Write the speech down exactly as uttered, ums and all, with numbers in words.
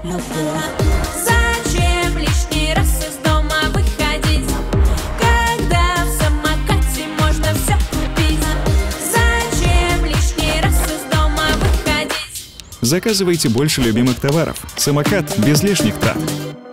любовь. Зачем лишний раз из дома выходить, когда в самокате можно все купить? Зачем лишний раз из дома выходить? Заказывайте больше любимых товаров. Самокат без лишних трат.